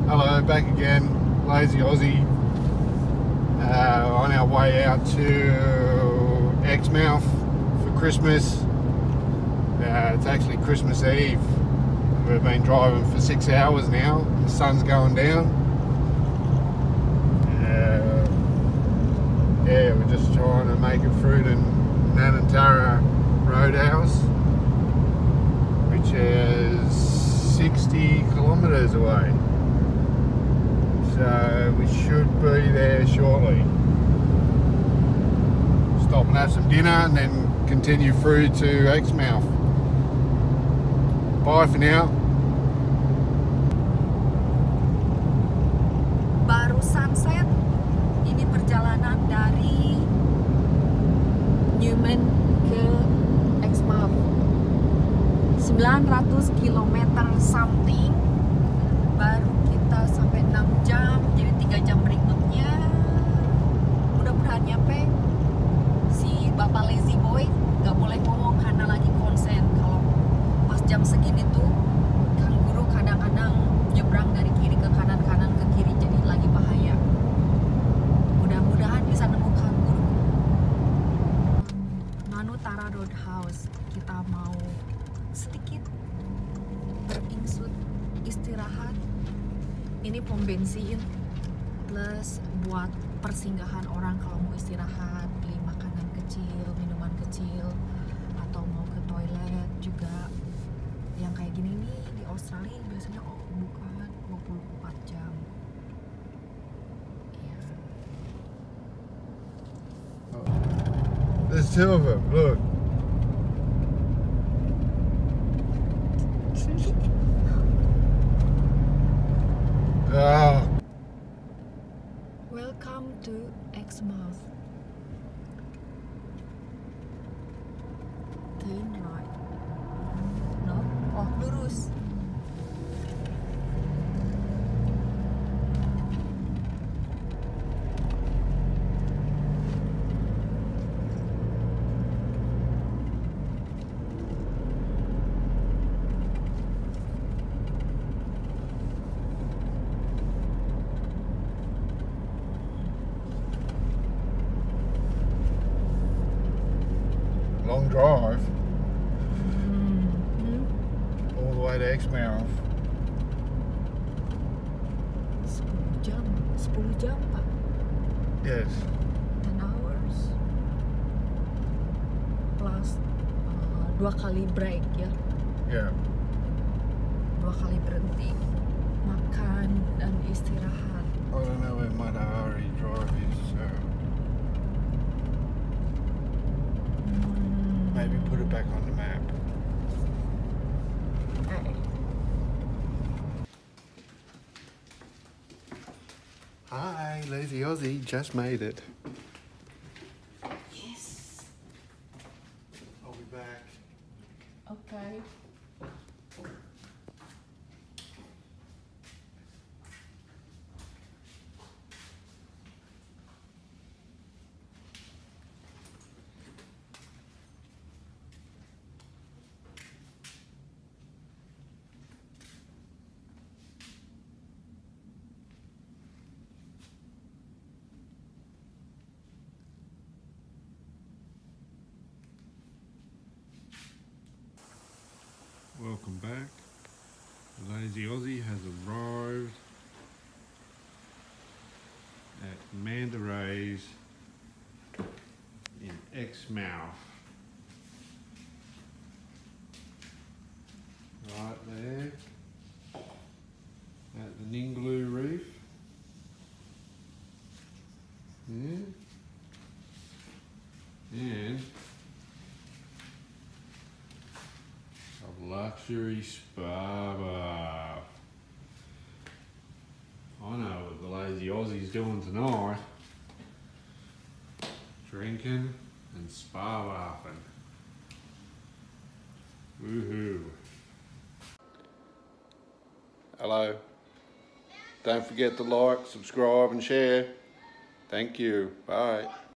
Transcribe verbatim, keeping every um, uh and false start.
Hello, back again, Lazy Aussie, uh, on our way out to Exmouth for Christmas. Uh, it's actually Christmas Eve. We've been driving for six hours now. The sun's going down. Uh, yeah, we're just trying to make it through to Nanantara Roadhouse, which is sixty kilometres away. So we should be there shortly. Stop and have some dinner and then continue through to Exmouth. Bye for now. Baru sunset. Ini perjalanan dari Newman ke Exmouth. sembilan ratus kilometer something. Baru kita sampai enam jam, jadi tiga jam berikutnya mudah-mudahan nyampe. Si bapak lazy boy gak boleh ngomong karena lagi konsen. Kalau pas jam segini tuh kanguru kadang-kadang nyebrang dari kiri ke kanan, kanan ke kiri, jadi lagi bahaya. Mudah-mudahan bisa nemu kanguru. Nanantara Roadhouse, kita mau sedikit beringsut istirahat. Ini pom bensin plus buat persinggahan orang kalau mau istirahat, beli makanan kecil, minuman kecil, atau mau ke toilet juga. Yang kayak gini nih di Australia biasanya oh, buka dua puluh empat jam. Ya. There's two of them, look. Oh. Welcome to Exmouth. Turn right. No? Oh, lurus. Long drive. Mm-hmm. All the way to Exmouth. sepuluh jam. sepuluh jam, Pak. Yes. ten hours. Plus uh, dua kali break ya. Yeah. Dua kali berhenti. Makan dan istirahat. I don't know where Matahari Drive is, so maybe put it back on the map. Eh. Hi, Lazy Aussie, just made it. Yes. I'll be back. Okay. Welcome back. Lazy Aussie has arrived at Mandaray's in Exmouth. Right there at the Ningaloo Reef. Yeah. And luxury spa bath. I know what the Lazy Aussie's doing tonight. Drinking and spa bathing. Woohoo. Hello. Don't forget to like, subscribe and share. Thank you. Bye.